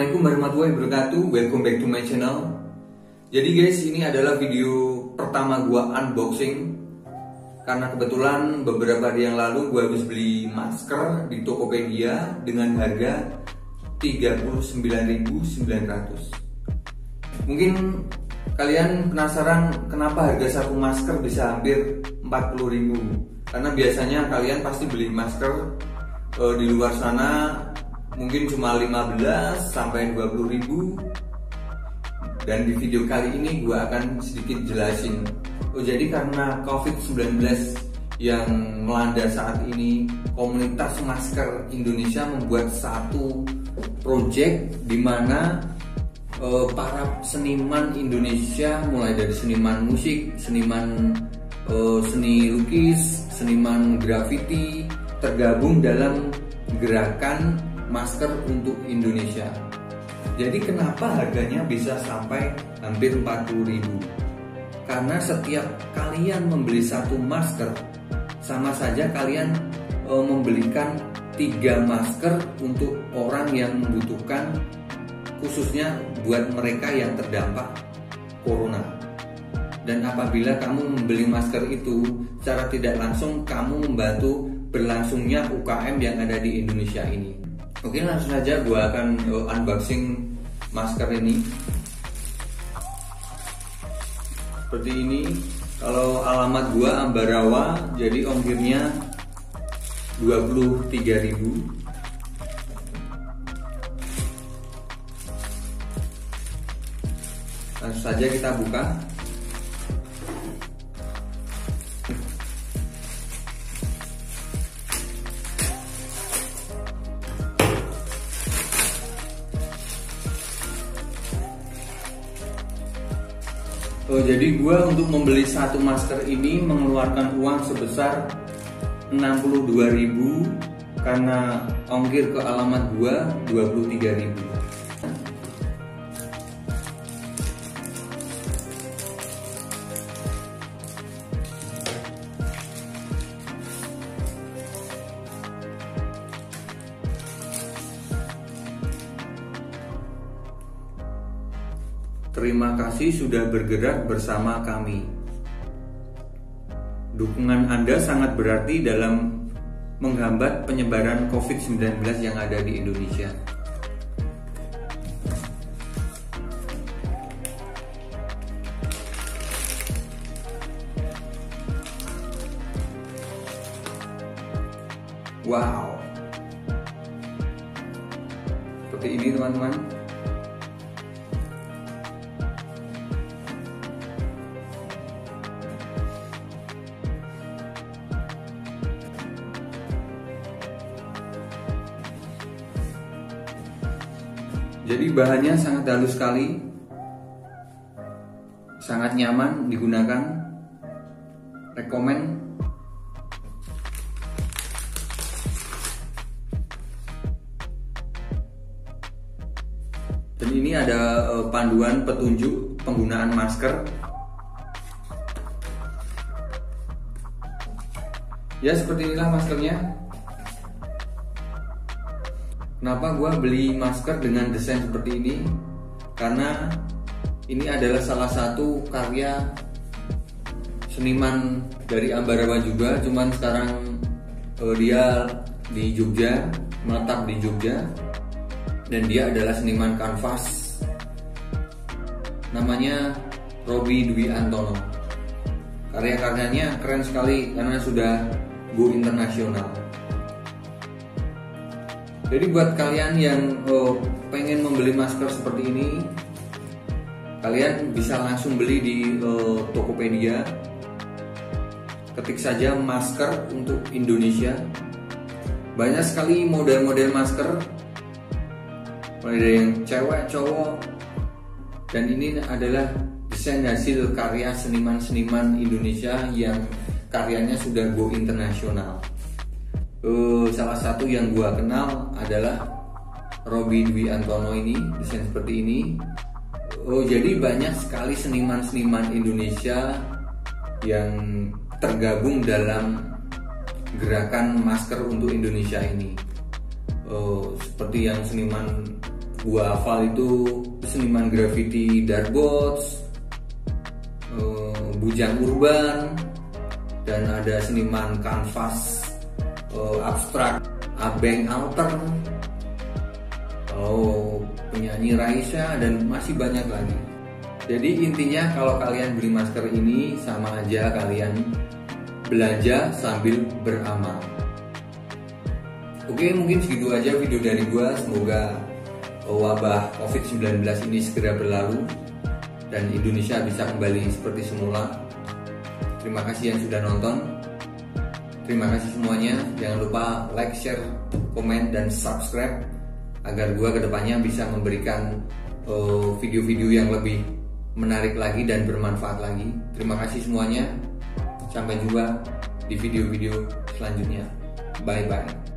Assalamualaikum warahmatullahi wabarakatuh. Welcome back to my channel. Jadi guys, ini adalah video pertama gua unboxing. Karena kebetulan beberapa hari yang lalu gua habis beli masker di Tokopedia dengan harga 39.900. Mungkin kalian penasaran kenapa harga satu masker bisa hampir 40.000. Karena biasanya kalian pasti beli masker di luar sana mungkin cuma 15 sampai 20.000. Dan di video kali ini gue akan sedikit jelasin. Jadi karena COVID-19 yang melanda saat ini, komunitas masker Indonesia membuat satu project di mana para seniman Indonesia, mulai dari seniman musik, seniman seni lukis, seniman graffiti, tergabung dalam gerakan masker untuk Indonesia. Jadi kenapa harganya bisa sampai hampir 40.000? Karena setiap kalian membeli satu masker, sama saja kalian membelikan 3 masker untuk orang yang membutuhkan, khususnya buat mereka yang terdampak corona. Dan apabila kamu membeli masker itu, secara tidak langsung kamu membantu berlangsungnya UKM yang ada di Indonesia ini. Oke, langsung saja gue akan unboxing masker ini. Seperti ini. Kalau alamat gue Ambarawa, jadi ongkirnya 23.000. Langsung saja kita buka. Jadi gue untuk membeli satu masker ini mengeluarkan uang sebesar 62.000 karena ongkir ke alamat gue 23.000. Terima kasih sudah bergerak bersama kami. Dukungan Anda sangat berarti dalam menghambat penyebaran COVID-19 yang ada di Indonesia. Wow. Seperti ini teman-teman. Jadi bahannya sangat halus sekali, sangat nyaman digunakan, rekomen. Dan ini ada panduan petunjuk penggunaan masker. Ya, seperti inilah maskernya. Kenapa gue beli masker dengan desain seperti ini? Karena ini adalah salah satu karya seniman dari Ambarawa juga, cuman sekarang dia di Jogja, menetap di Jogja, dan dia adalah seniman kanvas. Namanya Robby Dwi Antono. Karya-karyanya keren sekali karena sudah go internasional. Jadi buat kalian yang pengen membeli masker seperti ini, kalian bisa langsung beli di Tokopedia. Ketik saja masker untuk Indonesia. Banyak sekali model-model masker, mulai dari yang cewek, cowok. Dan ini adalah desain hasil karya seniman-seniman Indonesia yang karyanya sudah go internasional. Salah satu yang gua kenal adalah Robby Dwi Antono ini, desain seperti ini. Jadi banyak sekali seniman-seniman Indonesia yang tergabung dalam gerakan masker untuk Indonesia ini. Seperti yang seniman gua hafal itu seniman graffiti Darbots, Bujang Urban, dan ada seniman kanvas abstrak Abeng Alter, penyanyi Raisa, dan masih banyak lagi. Jadi intinya kalau kalian beli masker ini sama aja kalian belanja sambil beramal. Oke, mungkin segitu aja video dari gua. Semoga wabah COVID-19 ini segera berlalu dan Indonesia bisa kembali seperti semula. Terima kasih yang sudah nonton. Terima kasih semuanya. Jangan lupa like, share, komen, dan subscribe agar gua kedepannya bisa memberikan video-video yang lebih menarik lagi dan bermanfaat lagi. Terima kasih semuanya. Sampai jumpa di video-video selanjutnya. Bye-bye.